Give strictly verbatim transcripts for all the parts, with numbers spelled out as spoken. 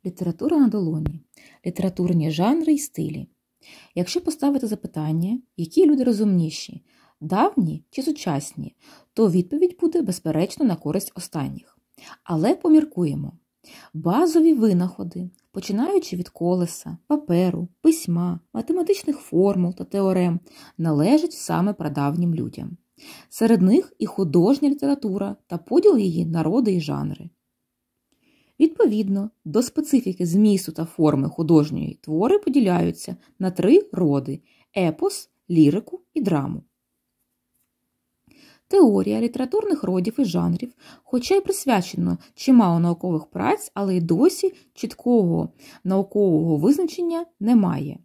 Література на долоні. Літературні жанри і стилі. Якщо поставити запитання, які люди розумніші – давні чи сучасні, то відповідь буде, безперечно, на користь останніх. Але поміркуємо. Базові винаходи, починаючи від колеса, паперу, письма, математичних формул та теорем, належать саме прадавнім людям. Серед них і художня література та поділ її на роди і жанри. Відповідно, до специфіки змісту та форми художньої твори поділяються на три роди – епос, лірику і драму. Теорія літературних родів і жанрів, хоча й присвячено чимало наукових праць, але й досі чіткого наукового визначення немає.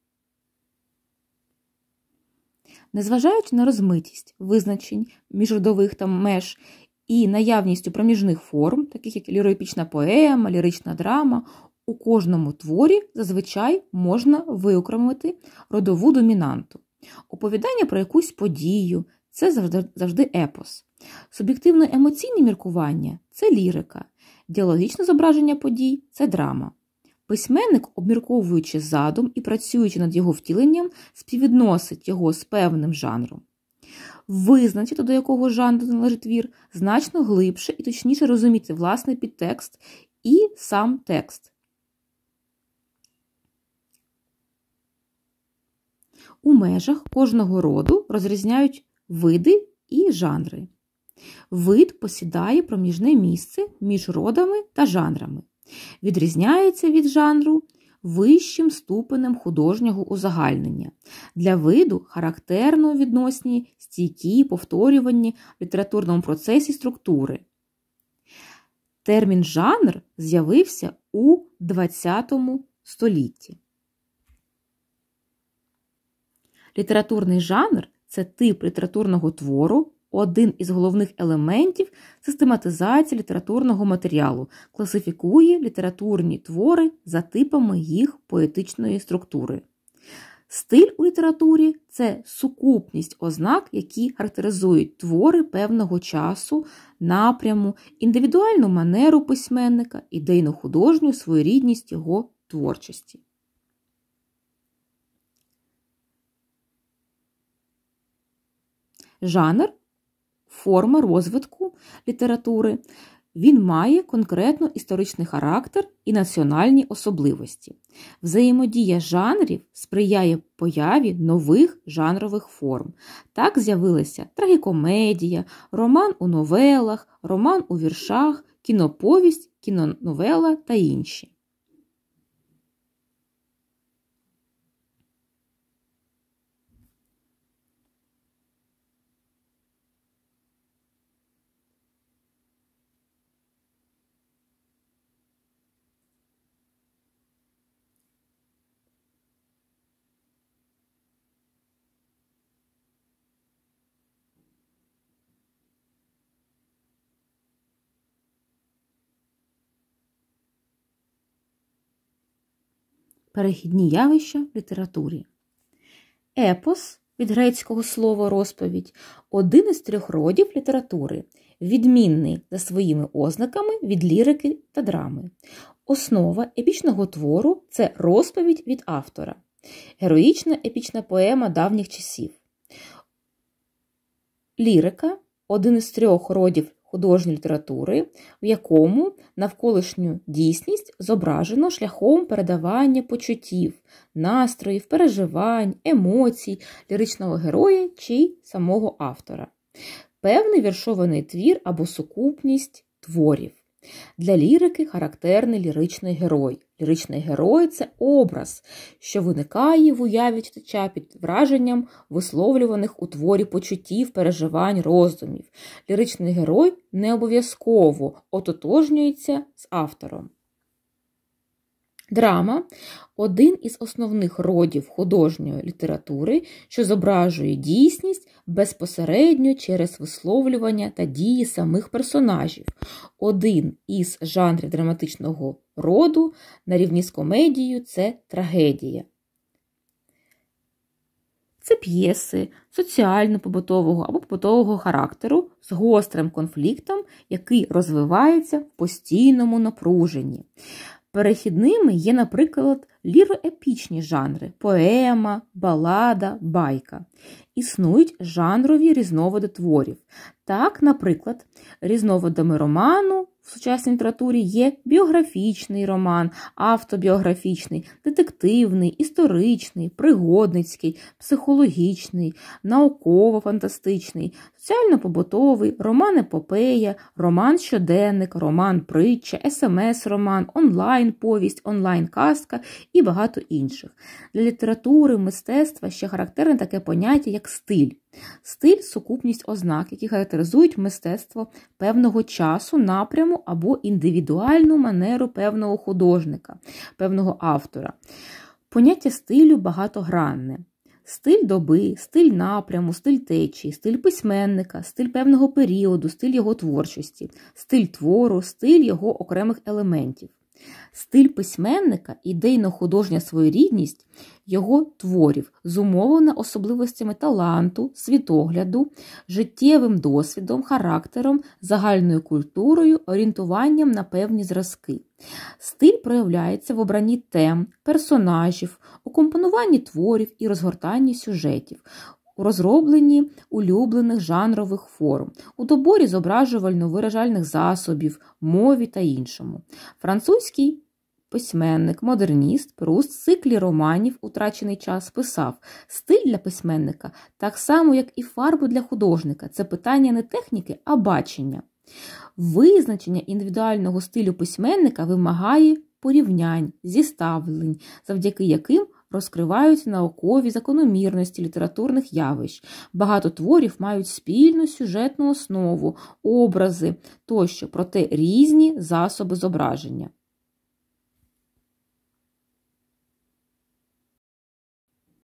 Незважаючи на розмитість визначень міжродових та меж і наявністю проміжних форм, таких як ліроепічна поема, лірична драма, у кожному творі зазвичай можна виокремити родову домінанту. Оповідання про якусь подію – це завжди, завжди епос. Суб'єктивно-емоційне міркування – це лірика. Діалогічне зображення подій – це драма. Письменник, обмірковуючи задум і працюючи над його втіленням, співвідносить його з певним жанром. Визначити, до якого жанру належить твір, значно глибше і точніше розуміти власний підтекст і сам текст. У межах кожного роду розрізняють види і жанри. Вид посідає проміжне місце між родами та жанрами. Відрізняється від жанру вищим ступенем художнього узагальнення. Для виду характерно відносні, стійкі, повторювані в літературному процесі структури. Термін «жанр» з'явився у ХХ столітті. Літературний жанр – це тип літературного твору, один із головних елементів систематизації літературного матеріалу, класифікує літературні твори за типами їх поетичної структури. Стиль у літературі – це сукупність ознак, які характеризують твори певного часу, напряму, індивідуальну манеру письменника, ідейно-художню своєрідність його творчості. Жанр – форма розвитку літератури. Він має конкретно історичний характер і національні особливості. Взаємодія жанрів сприяє появі нових жанрових форм. Так з'явилися трагікомедія, роман у новелах, роман у віршах, кіноповість, кіноновела та інші. Перехідні явища в літературі. Епос, від грецького слова «розповідь», один із трьох родів літератури, відмінний за своїми ознаками від лірики та драми. Основа епічного твору – це розповідь від автора. Героїчна епічна поема давніх часів. Лірика – один із трьох родів художньої літератури, в якому навколишню дійсність зображено шляхом передавання почуттів, настроїв, переживань, емоцій ліричного героя чи самого автора. Певний віршований твір або сукупність творів. Для лірики характерний ліричний герой. Ліричний герой – це образ, що виникає в уяві читача під враженням висловлюваних у творі почуттів, переживань, роздумів. Ліричний герой не обов'язково ототожнюється з автором. Драма – один із основних родів художньої літератури, що зображує дійсність безпосередньо через висловлювання та дії самих персонажів. Один із жанрів драматичного роду на рівні з комедією – це трагедія. Це п'єси соціально-побутового або побутового характеру з гострим конфліктом, який розвивається в постійному напруженні. Перехідними є, наприклад, ліроепічні жанри – поема, балада, байка. Існують жанрові різновиди творів. Так, наприклад, різновидами роману в сучасній літературі є біографічний роман, автобіографічний, детективний, історичний, пригодницький, психологічний, науково-фантастичний, соціально-побутовий, роман-епопея, роман-щоденник, роман-притча, ес-ем-ес-роман, онлайн-повість, онлайн-казка і багато інших. Для літератури, мистецтва ще характерне таке поняття, як стиль. Стиль – сукупність ознак, які характеризують мистецтво певного часу, напряму або індивідуальну манеру певного художника, певного автора. Поняття стилю багатогранне. Стиль доби, стиль напряму, стиль течії, стиль письменника, стиль певного періоду, стиль його творчості, стиль твору, стиль його окремих елементів. Стиль письменника – ідейно-художня своєрідність його творів, зумовлена особливостями таланту, світогляду, життєвим досвідом, характером, загальною культурою, орієнтуванням на певні зразки. Стиль проявляється в обранні тем, персонажів, у компонуванні творів і розгортанні сюжетів, у розробленні улюблених жанрових форм, у доборі зображувально-виражальних засобів, мові та іншому. Французький письменник, модерніст Пруст в циклі романів «Утрачений час» писав: «Стиль для письменника так само, як і фарби для художника. Це питання не техніки, а бачення». Визначення індивідуального стилю письменника вимагає порівнянь, зіставлень, завдяки яким розкриваються наукові закономірності літературних явищ. Багато творів мають спільну сюжетну основу, образи тощо, проте різні засоби зображення.